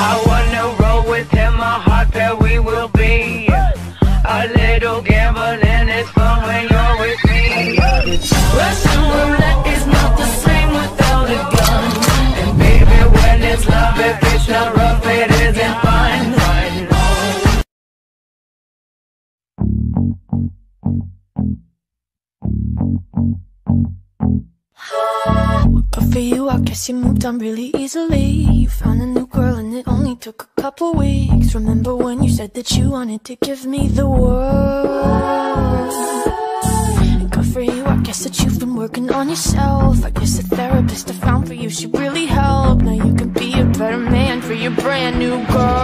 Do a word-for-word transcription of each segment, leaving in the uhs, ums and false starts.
I wanna roll with him, a hot pair we will be. A little gambling is fun when you're with me. Russian roulette is not the same without a gun. And baby, when it's love, if it's not rough, it isn't fun. But for you, I guess you moved on really easily. You found a new girl and it only took a couple weeks. Remember when you said that you wanted to give me the world? And good for you, I guess that you've been working on yourself. I guess the therapist I found for you should really help. Now you can be a better man for your brand new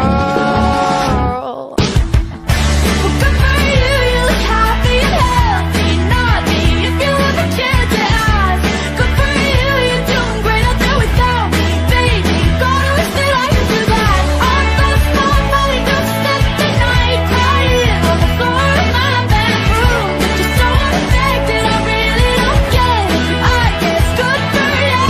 girl. Well, good for you, you look happy and healthy. Not me, if you ever cared to ask. Good for you, you're doing great out there without me, baby. Gotta wish that I could do that. I felt so funny, don't spend the night crying on the floor of my bedroom. But you're so unaffected, I really don't get it. I guess good for you.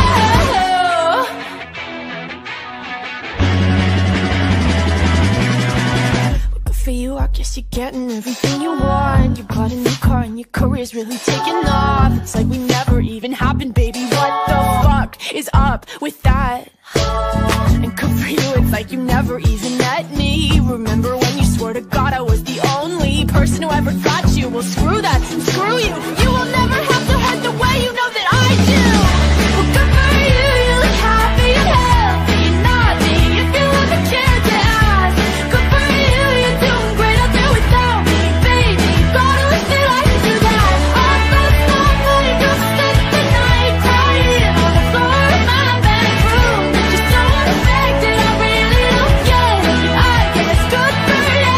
Good for you, I guess you're getting everything you want. You bought a new car and your career's really taking off. It's like we never even happened, baby. What the fuck is up with that? And good for you, it's like you never even met me. Remember when you swore to God I was the only person who ever got you? Well, screw that and screw you. You will never have to hurt the way you know that I do. Well, good for you, you look happy and healthy. Not me, if you ever cared to ask. Good for you, you're doing great out there without me, baby. Gotta wish that I could do that. I felt so funny, don't spend the night crying on the floor of my bedroom. But you're so unaffected, I really don't get it. I guess good for you.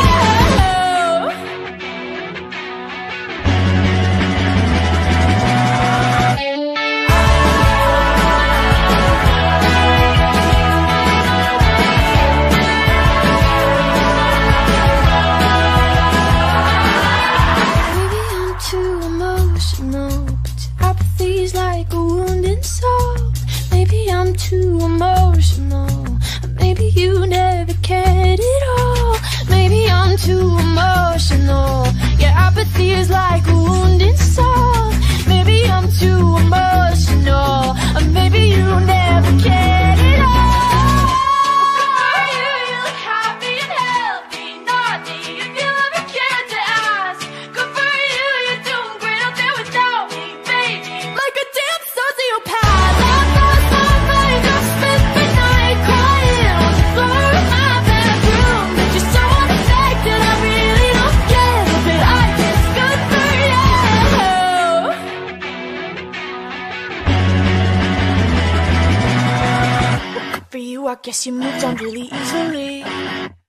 Maybe I'm too emotional, but your apathy's like a wounded soul. Maybe I'm too emotional, maybe you never cared at all. Maybe I'm too emotional, your apathy is like a wounded soul. Maybe I'm too emotional, or maybe you never cared at all. Good for you, you look happy and healthy. Not me, if you ever cared to ask. Good for you, you're doing great out there without me, baby. Like a damn sociopath. I felt so funny, don't spend the night crying on the floor of my bedroom. But you're so unaffected, I really don't get it. But I guess good for you. Well, good for you, I guess you moved on really easily.